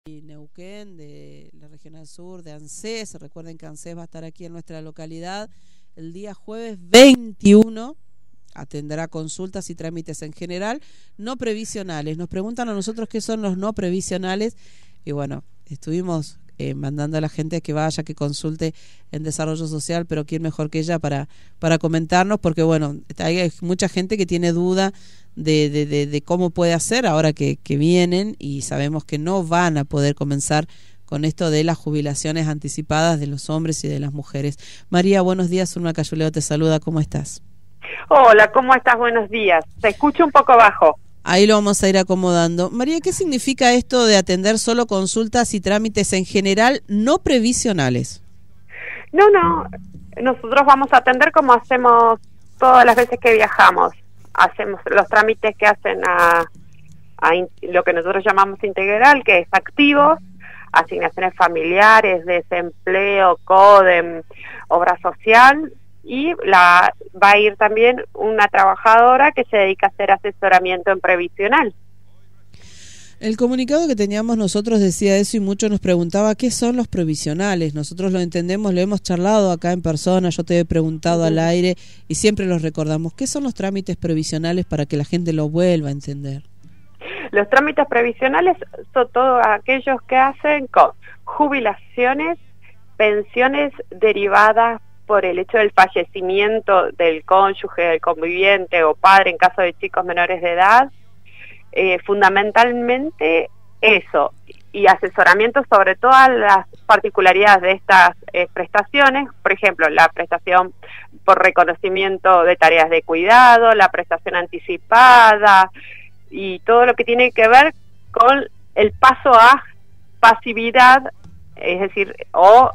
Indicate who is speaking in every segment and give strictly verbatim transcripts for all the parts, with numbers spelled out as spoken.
Speaker 1: y Neuquén, de la Regional Sur, de ANSES. Recuerden que ANSES va a estar aquí en nuestra localidad el día jueves veintiuno. Atenderá consultas y trámites en general, no previsionales. Nos preguntan a nosotros qué son los no previsionales y bueno, estuvimos eh, mandando a la gente que vaya, que consulte en Desarrollo Social, pero quién mejor que ella para, para comentarnos, porque bueno, hay mucha gente que tiene duda de, de, de, de cómo puede hacer ahora que, que vienen, y sabemos que no van a poder comenzar con esto de las jubilaciones anticipadas de los hombres y de las mujeres. María, buenos días, Zulma Cayuleo te saluda, ¿cómo estás?
Speaker 2: Hola, ¿cómo estás? Buenos días. Te escucho un poco bajo.
Speaker 1: Ahí lo vamos a ir acomodando. María, ¿qué significa esto de atender solo consultas y trámites en general no previsionales?
Speaker 2: No, no. Nosotros vamos a atender como hacemos todas las veces que viajamos. Hacemos los trámites que hacen a, a in, lo que nosotros llamamos integral, que es activos, asignaciones familiares, desempleo, CODEM, obra social. Y la va a ir también una trabajadora que se dedica a hacer asesoramiento en previsional.
Speaker 1: El comunicado que teníamos nosotros decía eso y mucho nos preguntaba qué son los previsionales. Nosotros lo entendemos, lo hemos charlado acá en persona, yo te he preguntado uh-huh. al aire y siempre los recordamos. ¿Qué son los trámites previsionales para que la gente lo vuelva a entender?
Speaker 2: Los trámites previsionales son todos aquellos que hacen con jubilaciones, pensiones derivadas por el hecho del fallecimiento del cónyuge, del conviviente o padre en caso de chicos menores de edad, eh, fundamentalmente eso, y asesoramiento sobre todas las particularidades de estas eh, prestaciones, por ejemplo, la prestación por reconocimiento de tareas de cuidado, la prestación anticipada y todo lo que tiene que ver con el paso a pasividad, es decir, o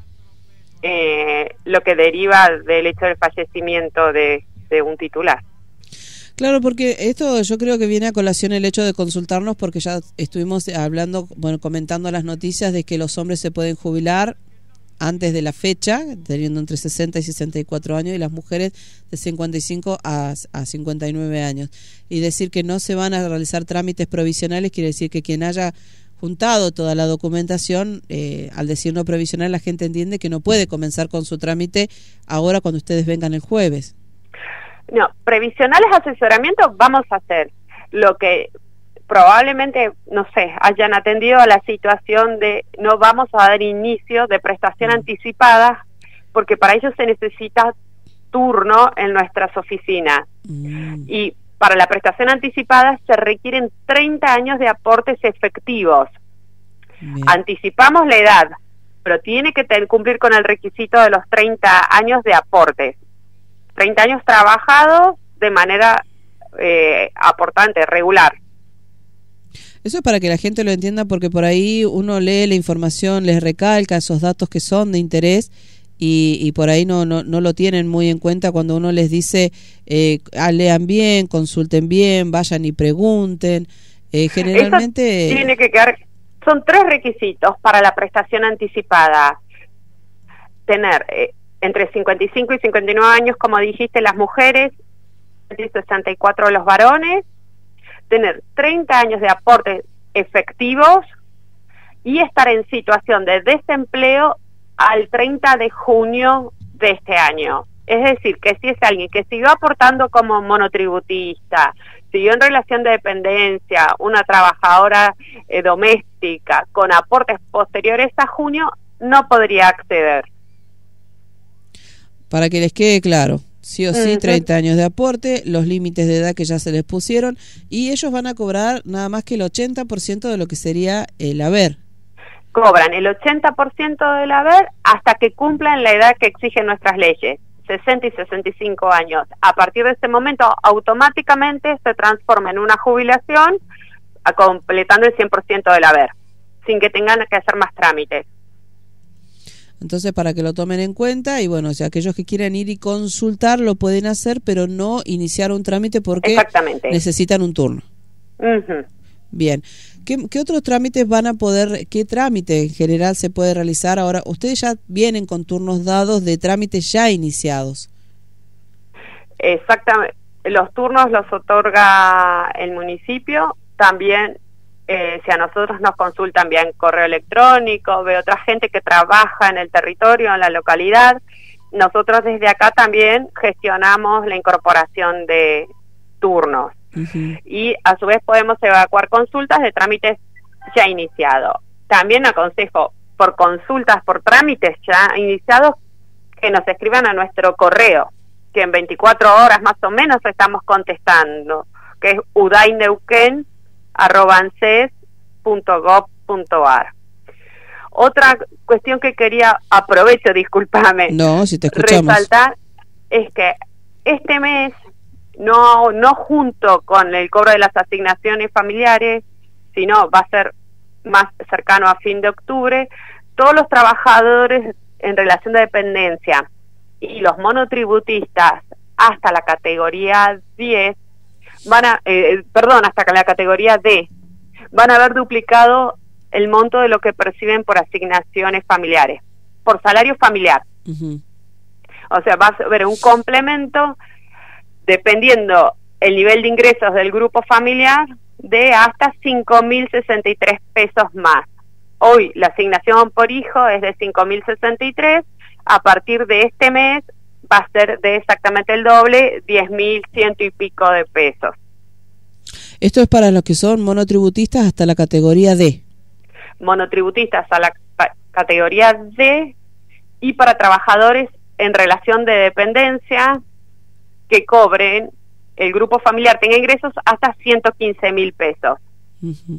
Speaker 2: Eh, lo que deriva del hecho del fallecimiento de, de un titular.
Speaker 1: Claro, porque esto yo creo que viene a colación el hecho de consultarnos, porque ya estuvimos hablando, bueno, comentando las noticias de que los hombres se pueden jubilar antes de la fecha, teniendo entre sesenta y sesenta y cuatro años, y las mujeres de cincuenta y cinco a, a cincuenta y nueve años. Y decir que no se van a realizar trámites provisionales quiere decir que quien haya juntado toda la documentación, eh, al decir no previsional, la gente entiende que no puede comenzar con su trámite ahora cuando ustedes vengan el jueves.
Speaker 2: No, previsionales asesoramiento vamos a hacer. Lo que probablemente, no sé, hayan atendido a la situación de no vamos a dar inicio de prestación mm. anticipada, porque para ello se necesita turno en nuestras oficinas. Mm. Y para la prestación anticipada se requieren treinta años de aportes efectivos. Bien. Anticipamos la edad, pero tiene que tener, cumplir con el requisito de los treinta años de aportes. treinta años trabajados de manera eh, aportante, regular.
Speaker 1: Eso es para que la gente lo entienda, porque por ahí uno lee la información, les recalca esos datos que son de interés, Y, y por ahí no, no no lo tienen muy en cuenta cuando uno les dice eh, ah, lean bien, consulten bien, vayan y pregunten. Eh, generalmente...
Speaker 2: Eso tiene que quedar, son tres requisitos para la prestación anticipada. Tener eh, entre cincuenta y cinco y cincuenta y nueve años, como dijiste, las mujeres, sesenta y cuatro los varones, tener treinta años de aportes efectivos y estar en situación de desempleo al treinta de junio de este año. Es decir, que si es alguien que siguió aportando como monotributista, siguió en relación de dependencia, una trabajadora eh, doméstica, con aportes posteriores a junio, no podría acceder.
Speaker 1: Para que les quede claro, sí o sí, uh-huh. treinta años de aporte, los límites de edad que ya se les pusieron, y ellos van a cobrar nada más que el ochenta por ciento de lo que sería el haber.
Speaker 2: Cobran el ochenta por ciento del haber hasta que cumplan la edad que exigen nuestras leyes, sesenta y sesenta y cinco años. A partir de ese momento, automáticamente se transforma en una jubilación, completando el cien por ciento del haber, sin que tengan que hacer más trámites.
Speaker 1: Entonces, para que lo tomen en cuenta, y bueno, o sea, aquellos que quieran ir y consultar lo pueden hacer, pero no iniciar un trámite porque necesitan un turno. Uh-huh. Bien. ¿Qué, ¿Qué otros trámites van a poder, qué trámite en general se puede realizar ahora? Ustedes ya vienen con turnos dados de trámites ya iniciados.
Speaker 2: Exactamente. Los turnos los otorga el municipio. También eh, si a nosotros nos consultan vía correo electrónico, ve otra gente que trabaja en el territorio, en la localidad. Nosotros desde acá también gestionamos la incorporación de turnos. Uh-huh. Y a su vez podemos evacuar consultas de trámites ya iniciados. También aconsejo, por consultas, por trámites ya iniciados, que nos escriban a nuestro correo, que en veinticuatro horas más o menos estamos contestando, que es udaineuquen arroba anses punto gob punto ar. Otra cuestión que quería, aprovecho, discúlpame,
Speaker 1: no, si te escuchamos,
Speaker 2: resaltar es que este mes, no, no junto con el cobro de las asignaciones familiares, sino va a ser más cercano a fin de octubre, todos los trabajadores en relación de dependencia y los monotributistas hasta la categoría diez van a, eh, perdón, hasta la categoría D, van a haber duplicado el monto de lo que perciben por asignaciones familiares, por salario familiar. Uh-huh. O sea, va a haber un complemento dependiendo el nivel de ingresos del grupo familiar de hasta cinco mil sesenta y tres pesos más. Hoy la asignación por hijo es de cinco mil sesenta y tres, a partir de este mes va a ser de exactamente el doble, diez mil ciento y pico de pesos.
Speaker 1: Esto es para los que son monotributistas hasta la categoría D.
Speaker 2: Monotributistas a la categoría D y para trabajadores en relación de dependencia que cobren, el grupo familiar tenga ingresos hasta ciento quince mil pesos.
Speaker 1: Uh-huh.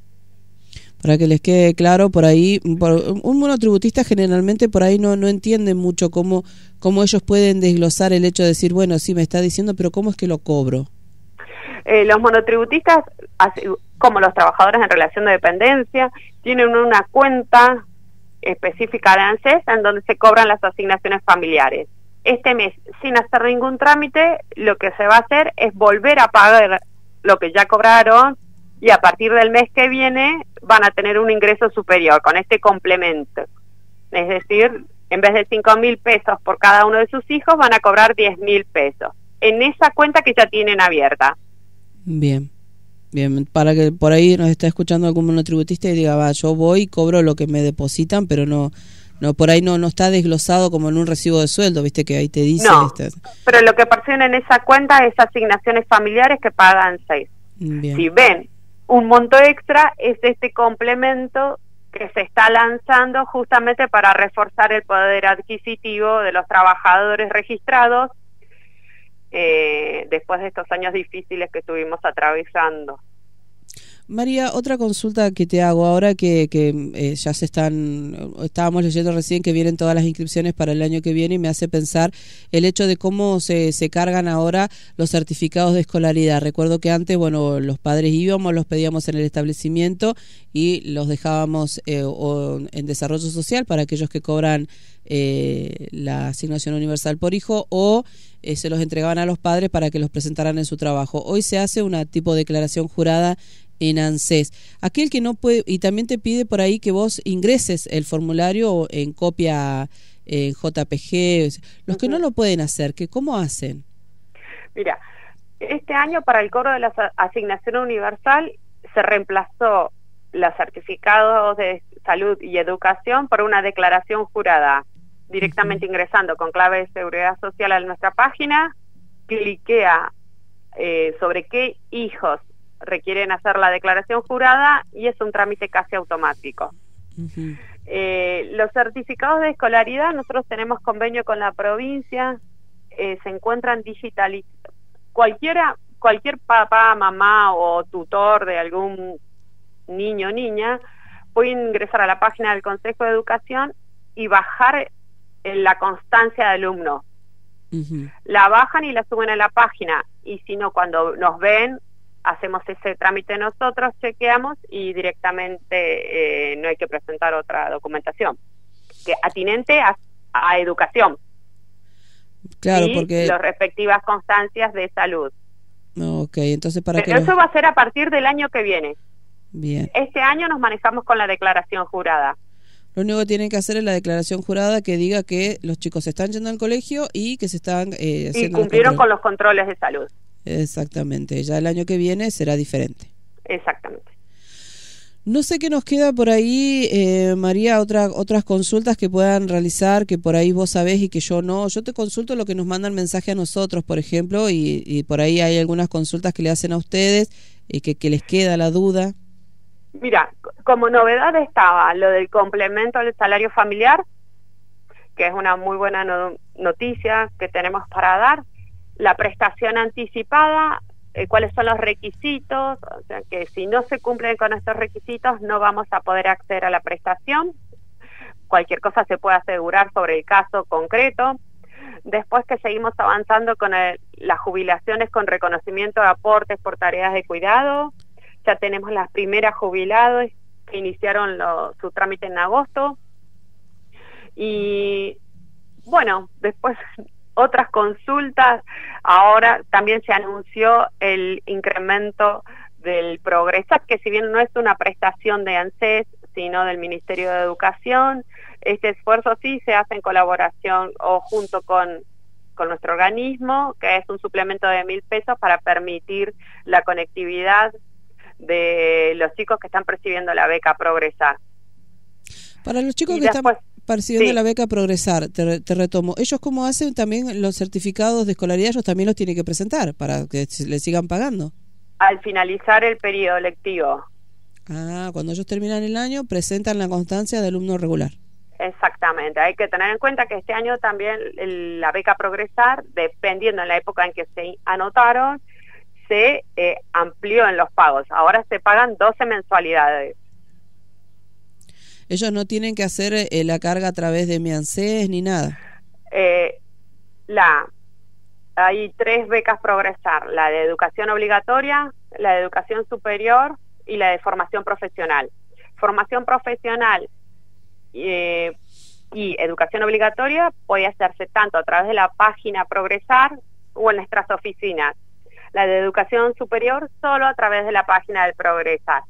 Speaker 1: Para que les quede claro, por ahí, por, un monotributista generalmente por ahí no, no entiende mucho cómo, cómo ellos pueden desglosar el hecho de decir, bueno, sí me está diciendo, pero ¿cómo es que lo cobro?
Speaker 2: Eh, los monotributistas, como los trabajadores en relación de dependencia, tienen una cuenta específica de ANSES en donde se cobran las asignaciones familiares. Este mes, sin hacer ningún trámite, lo que se va a hacer es volver a pagar lo que ya cobraron y a partir del mes que viene van a tener un ingreso superior con este complemento. Es decir, en vez de cinco mil pesos por cada uno de sus hijos, van a cobrar diez mil pesos en esa cuenta que ya tienen abierta.
Speaker 1: Bien, bien, para que por ahí nos está escuchando algún monotributista y diga, va, yo voy y cobro lo que me depositan, pero no, no por ahí no, no está desglosado como en un recibo de sueldo, viste que ahí te dice.
Speaker 2: No,
Speaker 1: este...
Speaker 2: pero lo que perciben en esa cuenta es asignaciones familiares que pagan seis. Bien. Si ven un monto extra, es este complemento que se está lanzando justamente para reforzar el poder adquisitivo de los trabajadores registrados eh, después de estos años difíciles que estuvimos atravesando.
Speaker 1: María, otra consulta que te hago ahora que, que eh, ya se están, estábamos leyendo recién que vienen todas las inscripciones para el año que viene y me hace pensar el hecho de cómo se, se cargan ahora los certificados de escolaridad. Recuerdo que antes, bueno, los padres íbamos, los pedíamos en el establecimiento y los dejábamos eh, o en desarrollo social para aquellos que cobran eh, la asignación universal por hijo o eh, se los entregaban a los padres para que los presentaran en su trabajo. Hoy se hace una tipo de declaración jurada en ANSES. Aquel que no puede, y también te pide por ahí que vos ingreses el formulario en copia en J P G. Los que no lo pueden hacer, ¿qué, ¿cómo hacen?
Speaker 2: Mira, este año para el cobro de la asignación universal se reemplazó los certificados de salud y educación por una declaración jurada. Directamente uh-huh. ingresando con clave de seguridad social a nuestra página, cliquea eh, sobre qué hijos requieren hacer la declaración jurada y es un trámite casi automático. Uh-huh. Eh, los certificados de escolaridad, nosotros tenemos convenio con la provincia, eh, se encuentran digitalizados. Cualquiera, cualquier papá, mamá o tutor de algún niño o niña puede ingresar a la página del Consejo de Educación y bajar la constancia de alumno. Uh-huh. La bajan y la suben a la página y si no, cuando nos ven hacemos ese trámite nosotros, chequeamos y directamente eh, no hay que presentar otra documentación que atinente a, a educación.
Speaker 1: Claro,
Speaker 2: y
Speaker 1: porque
Speaker 2: las respectivas constancias de salud.
Speaker 1: Ok, entonces para
Speaker 2: Pero
Speaker 1: que
Speaker 2: eso lo... va a ser a partir del año que viene.
Speaker 1: Bien.
Speaker 2: Este año nos manejamos con la declaración jurada.
Speaker 1: Lo único que tienen que hacer es la declaración jurada que diga que los chicos están yendo al colegio y que se están eh, haciendo
Speaker 2: y cumplieron
Speaker 1: los
Speaker 2: con los controles de salud.
Speaker 1: Exactamente, ya el año que viene será diferente.
Speaker 2: Exactamente.
Speaker 1: No sé qué nos queda por ahí, eh, María, otra, otras consultas que puedan realizar, que por ahí vos sabés y que yo no. Yo te consulto lo que nos mandan mensaje a nosotros, por ejemplo, y, y por ahí hay algunas consultas que le hacen a ustedes y que, que les queda la duda.
Speaker 2: Mira, como novedad estaba lo del complemento al salario familiar, que es una muy buena no, noticia que tenemos para dar, la prestación anticipada, eh, cuáles son los requisitos, o sea que si no se cumplen con estos requisitos no vamos a poder acceder a la prestación, cualquier cosa se puede asegurar sobre el caso concreto. Después que seguimos avanzando con el, las jubilaciones con reconocimiento de aportes por tareas de cuidado, ya tenemos las primeras jubiladas que iniciaron lo, su trámite en agosto. Y bueno, después otras consultas, ahora también se anunció el incremento del Progresar, que si bien no es una prestación de ANSES, sino del Ministerio de Educación, este esfuerzo sí se hace en colaboración o junto con, con nuestro organismo, que es un suplemento de mil pesos para permitir la conectividad de los chicos que están percibiendo la beca Progresar.
Speaker 1: Para los chicos
Speaker 2: y
Speaker 1: que
Speaker 2: después,
Speaker 1: están percibiendo
Speaker 2: sí.
Speaker 1: la beca Progresar, te, te retomo, ellos cómo hacen también los certificados de escolaridad, ellos también los tienen que presentar para que les sigan pagando.
Speaker 2: Al finalizar el periodo lectivo.
Speaker 1: Ah, cuando ellos terminan el año, presentan la constancia de alumno regular.
Speaker 2: Exactamente, hay que tener en cuenta que este año también el, la beca Progresar, dependiendo en la época en que se anotaron, se eh, amplió en los pagos. Ahora se pagan doce mensualidades.
Speaker 1: Ellos no tienen que hacer eh, la carga a través de mi ANSES ni nada.
Speaker 2: Eh, la hay tres becas Progresar, la de educación obligatoria, la de educación superior y la de formación profesional. Formación profesional eh, y educación obligatoria puede hacerse tanto a través de la página Progresar o en nuestras oficinas. La de educación superior solo a través de la página del Progresar.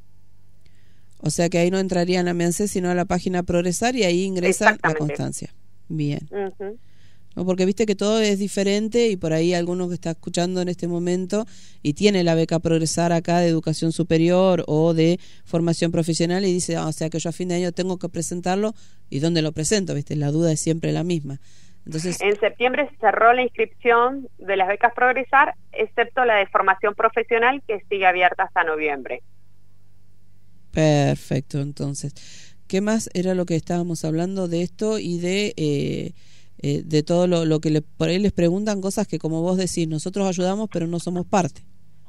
Speaker 1: O sea que ahí no entrarían a mi ANSES sino a la página Progresar y ahí ingresan la constancia. Bien.
Speaker 2: Uh-huh.
Speaker 1: No, porque viste que todo es diferente y por ahí alguno que está escuchando en este momento y tiene la beca Progresar acá de educación superior o de formación profesional y dice, oh, o sea que yo a fin de año tengo que presentarlo, ¿y dónde lo presento? Viste, la duda es siempre la misma. Entonces,
Speaker 2: en septiembre se cerró la inscripción de las becas Progresar, excepto la de formación profesional, que sigue abierta hasta noviembre.
Speaker 1: Perfecto, entonces. ¿Qué más era lo que estábamos hablando de esto y de eh, eh, de todo lo, lo que le, por ahí les preguntan cosas que, como vos decís, nosotros ayudamos, pero no somos parte?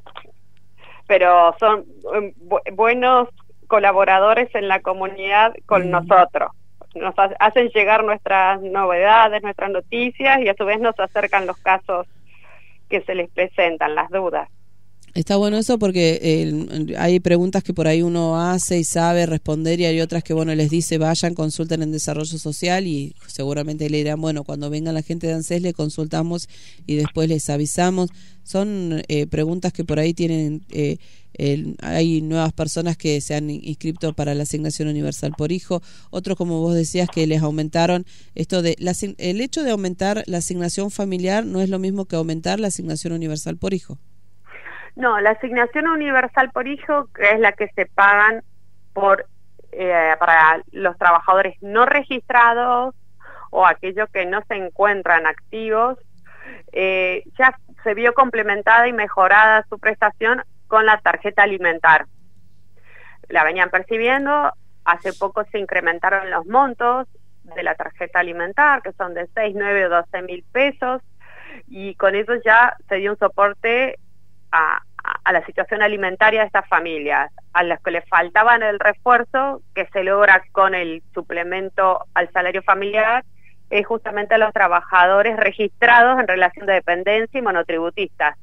Speaker 2: Pero son um, bu buenos colaboradores en la comunidad con mm. nosotros. Nos ha hacen llegar nuestras novedades, nuestras noticias y a su vez nos acercan los casos que se les presentan, las dudas.
Speaker 1: Está bueno eso porque eh, hay preguntas que por ahí uno hace y sabe responder y hay otras que bueno les dice vayan, consulten en desarrollo social y seguramente le dirán bueno cuando venga la gente de ANSES le consultamos y después les avisamos. Son eh, preguntas que por ahí tienen, eh, el, hay nuevas personas que se han inscrito para la asignación universal por hijo, otros como vos decías que les aumentaron esto de la, el hecho de aumentar la asignación familiar no es lo mismo que aumentar la asignación universal por hijo.
Speaker 2: No, la asignación universal por hijo, que es la que se pagan por eh, para los trabajadores no registrados o aquellos que no se encuentran activos, eh, ya se vio complementada y mejorada su prestación con la tarjeta alimentar. La venían percibiendo, hace poco se incrementaron los montos de la tarjeta alimentar, que son de seis, nueve o doce mil pesos, y con eso ya se dio un soporte A, a la situación alimentaria de estas familias, a las que les faltaban el refuerzo que se logra con el suplemento al salario familiar, es justamente a los trabajadores registrados en relación de dependencia y monotributistas.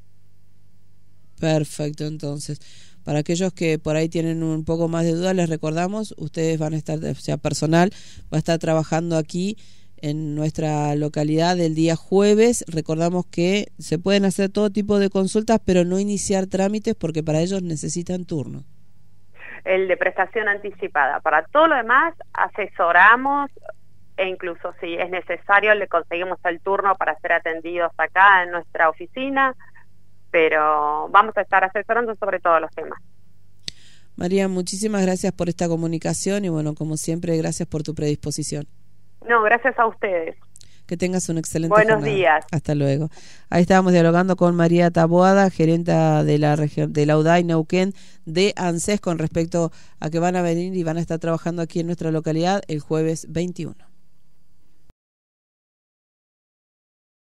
Speaker 1: Perfecto, entonces, para aquellos que por ahí tienen un poco más de duda, les recordamos, ustedes van a estar, o sea, personal, va a estar trabajando aquí en nuestra localidad el día jueves. Recordamos que se pueden hacer todo tipo de consultas, pero no iniciar trámites porque para ellos necesitan turno.
Speaker 2: El de prestación anticipada. Para todo lo demás asesoramos e incluso si es necesario le conseguimos el turno para ser atendidos acá en nuestra oficina, pero vamos a estar asesorando sobre todos los temas.
Speaker 1: María, muchísimas gracias por esta comunicación y bueno, como siempre, gracias por tu predisposición.
Speaker 2: No, gracias a ustedes.
Speaker 1: Que tengas un excelente
Speaker 2: Buenos
Speaker 1: jornada.
Speaker 2: días.
Speaker 1: Hasta luego. Ahí estábamos dialogando con María Taboada, gerenta de la región de la U D A I Neuquén de ANSES, con respecto a que van a venir y van a estar trabajando aquí en nuestra localidad el jueves veintiuno.